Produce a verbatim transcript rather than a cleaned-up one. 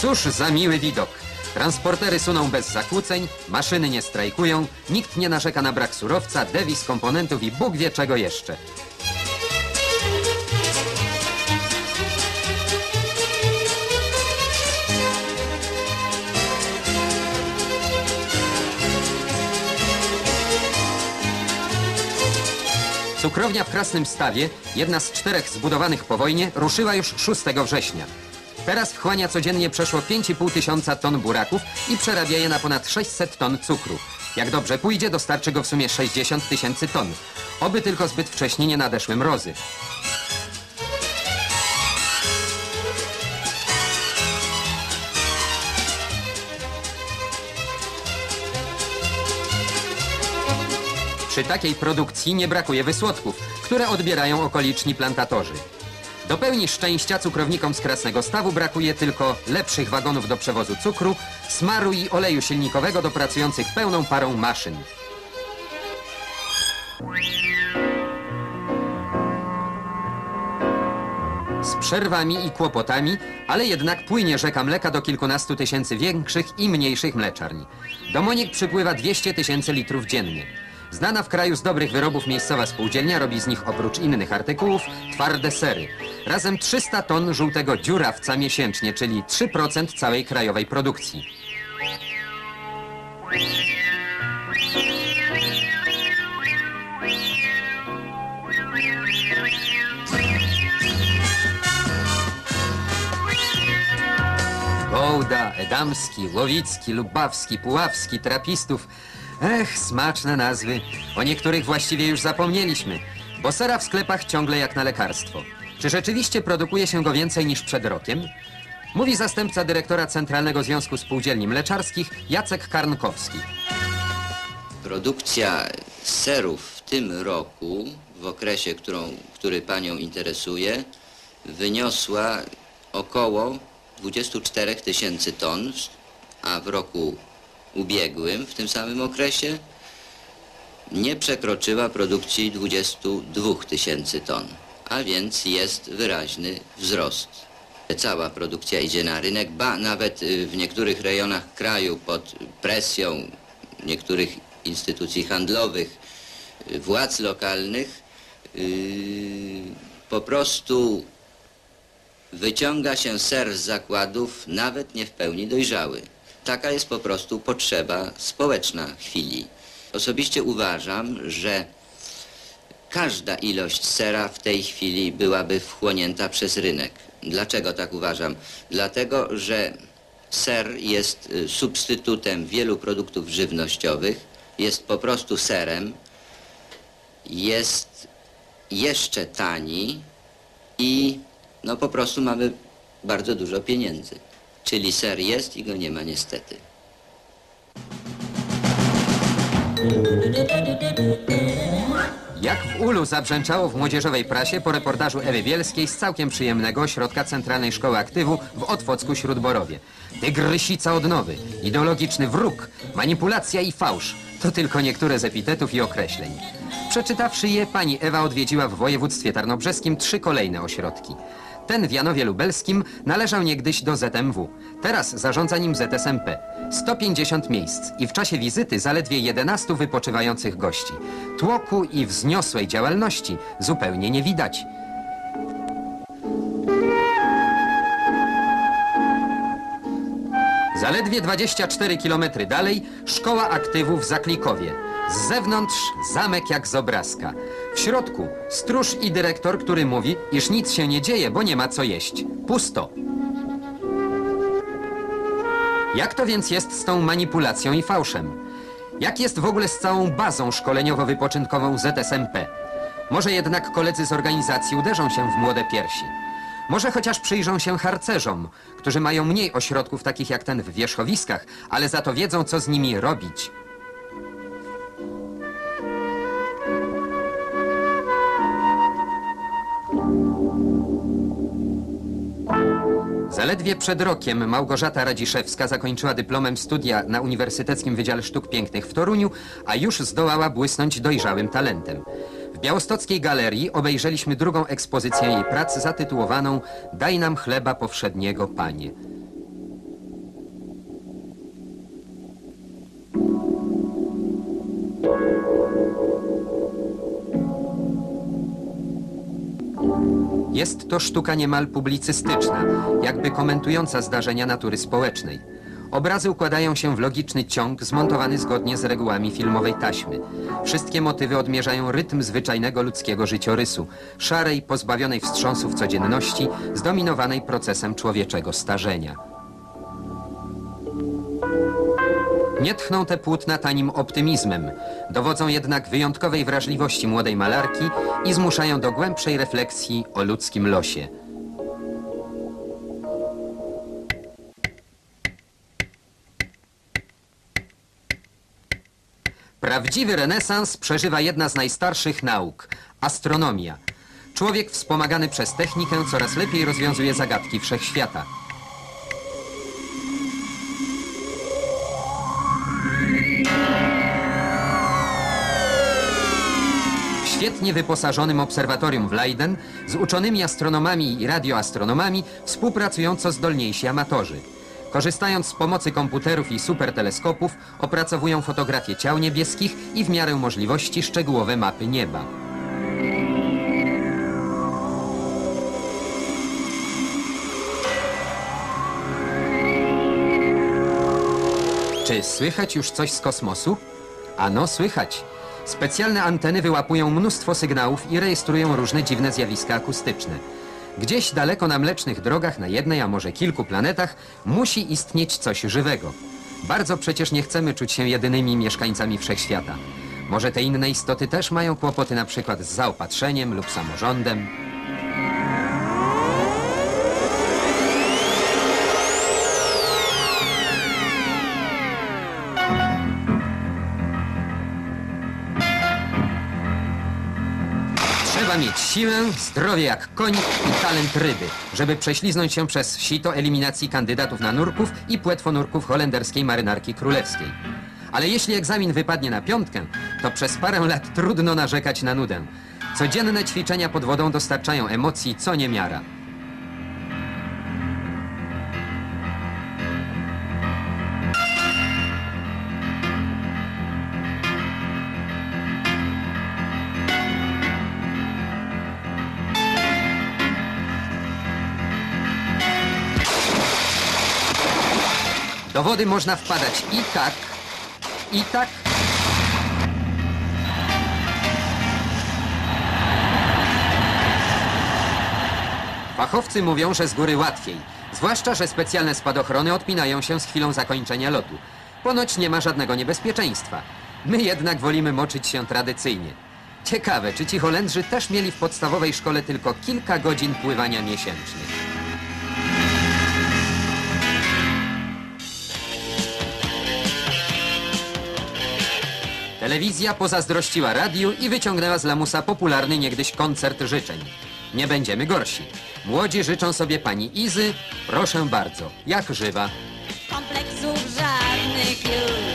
Cóż za miły widok. Transportery suną bez zakłóceń, maszyny nie strajkują, nikt nie narzeka na brak surowca, dewiz, komponentów i Bóg wie czego jeszcze. Cukrownia w Krasnym Stawie, jedna z czterech zbudowanych po wojnie, ruszyła już szóstego września. Teraz wchłania codziennie przeszło pięć i pół tysiąca ton buraków i przerabia je na ponad sześćset ton cukru. Jak dobrze pójdzie, dostarczy go w sumie sześćdziesiąt tysięcy ton. Oby tylko zbyt wcześnie nie nadeszły mrozy. Przy takiej produkcji nie brakuje wysłodków, które odbierają okoliczni plantatorzy. Do pełni szczęścia cukrownikom z Krasnego Stawu brakuje tylko lepszych wagonów do przewozu cukru, smaru i oleju silnikowego do pracujących pełną parą maszyn. Z przerwami i kłopotami, ale jednak płynie rzeka mleka do kilkunastu tysięcy większych i mniejszych mleczarni. Do Moniek przypływa dwieście tysięcy litrów dziennie. Znana w kraju z dobrych wyrobów miejscowa spółdzielnia robi z nich oprócz innych artykułów twarde sery. Razem trzysta ton żółtego dziurawca miesięcznie, czyli trzy procent całej krajowej produkcji. Gołda, Edamski, Łowicki, Lubawski, Puławski, Trapistów. Ech, smaczne nazwy. O niektórych właściwie już zapomnieliśmy, bo sera w sklepach ciągle jak na lekarstwo. Czy rzeczywiście produkuje się go więcej niż przed rokiem? Mówi zastępca dyrektora Centralnego Związku Spółdzielni Mleczarskich Jacek Karnkowski. Produkcja serów w tym roku, w okresie, którą, który Panią interesuje, wyniosła około dwudziestu czterech tysięcy ton, a w roku ubiegłym, w tym samym okresie, nie przekroczyła produkcji dwudziestu dwóch tysięcy ton, a więc jest wyraźny wzrost. Cała produkcja idzie na rynek, ba nawet w niektórych rejonach kraju pod presją niektórych instytucji handlowych, władz lokalnych, yy, po prostu wyciąga się ser z zakładów nawet nie w pełni dojrzały. Taka jest po prostu potrzeba społeczna chwili. Osobiście uważam, że każda ilość sera w tej chwili byłaby wchłonięta przez rynek. Dlaczego tak uważam? Dlatego, że ser jest substytutem wielu produktów żywnościowych, jest po prostu serem, jest jeszcze tani i no po prostu mamy bardzo dużo pieniędzy. Czyli ser jest i go nie ma niestety. Jak w ulu zabrzęczało w młodzieżowej prasie po reportażu Ewy Bielskiej z całkiem przyjemnego ośrodka Centralnej Szkoły Aktywu w Otwocku Śródborowie. Tygrysica odnowy, ideologiczny wróg, manipulacja i fałsz. To tylko niektóre z epitetów i określeń. Przeczytawszy je, pani Ewa odwiedziła w województwie tarnobrzeskim trzy kolejne ośrodki. Ten w Janowie Lubelskim należał niegdyś do Z M W. Teraz zarządza nim Z S M P. sto pięćdziesiąt miejsc i w czasie wizyty zaledwie jedenastu wypoczywających gości. Tłoku i wzniosłej działalności zupełnie nie widać. Zaledwie dwadzieścia cztery kilometry dalej szkoła aktywu w Zaklikowie. Z zewnątrz zamek jak z obrazka. W środku stróż i dyrektor, który mówi, iż nic się nie dzieje, bo nie ma co jeść. Pusto. Jak to więc jest z tą manipulacją i fałszem? Jak jest w ogóle z całą bazą szkoleniowo-wypoczynkową Z S M P? Może jednak koledzy z organizacji uderzą się w młode piersi. Może chociaż przyjrzą się harcerzom, którzy mają mniej ośrodków takich jak ten w wierzchowiskach, ale za to wiedzą, co z nimi robić. Zaledwie przed rokiem Małgorzata Radziszewska zakończyła dyplomem studia na Uniwersyteckim Wydziale Sztuk Pięknych w Toruniu, a już zdołała błysnąć dojrzałym talentem. W białostockiej galerii obejrzeliśmy drugą ekspozycję jej prac zatytułowaną „Daj nam chleba powszedniego, Panie”. Jest to sztuka niemal publicystyczna, jakby komentująca zdarzenia natury społecznej. Obrazy układają się w logiczny ciąg zmontowany zgodnie z regułami filmowej taśmy. Wszystkie motywy odmierzają rytm zwyczajnego ludzkiego życiorysu, szarej, pozbawionej wstrząsów codzienności, zdominowanej procesem człowieczego starzenia. Nie tchną te płótna tanim optymizmem, dowodzą jednak wyjątkowej wrażliwości młodej malarki i zmuszają do głębszej refleksji o ludzkim losie. Prawdziwy renesans przeżywa jedna z najstarszych nauk – astronomia. Człowiek wspomagany przez technikę coraz lepiej rozwiązuje zagadki wszechświata. W świetnie wyposażonym obserwatorium w Leiden z uczonymi astronomami i radioastronomami współpracują co zdolniejsi amatorzy. Korzystając z pomocy komputerów i superteleskopów, opracowują fotografie ciał niebieskich i w miarę możliwości szczegółowe mapy nieba. Czy słychać już coś z kosmosu? Ano, słychać. Specjalne anteny wyłapują mnóstwo sygnałów i rejestrują różne dziwne zjawiska akustyczne. Gdzieś daleko na mlecznych drogach, na jednej, a może kilku planetach, musi istnieć coś żywego. Bardzo przecież nie chcemy czuć się jedynymi mieszkańcami wszechświata. Może te inne istoty też mają kłopoty na przykład z zaopatrzeniem lub samorządem. Trzeba mieć siłę, zdrowie jak konik i talent ryby, żeby prześliznąć się przez sito eliminacji kandydatów na nurków i płetwonurków holenderskiej marynarki królewskiej. Ale jeśli egzamin wypadnie na piątkę, to przez parę lat trudno narzekać na nudę. Codzienne ćwiczenia pod wodą dostarczają emocji co niemiara. Do wody można wpadać i tak, i tak. Fachowcy mówią, że z góry łatwiej. Zwłaszcza, że specjalne spadochrony odpinają się z chwilą zakończenia lotu. Ponoć nie ma żadnego niebezpieczeństwa. My jednak wolimy moczyć się tradycyjnie. Ciekawe, czy ci Holendrzy też mieli w podstawowej szkole tylko kilka godzin pływania miesięcznych. Telewizja pozazdrościła radiu i wyciągnęła z lamusa popularny niegdyś koncert życzeń. Nie będziemy gorsi. Młodzi życzą sobie pani Izy, proszę bardzo, jak żywa. Kompleksów żadnych już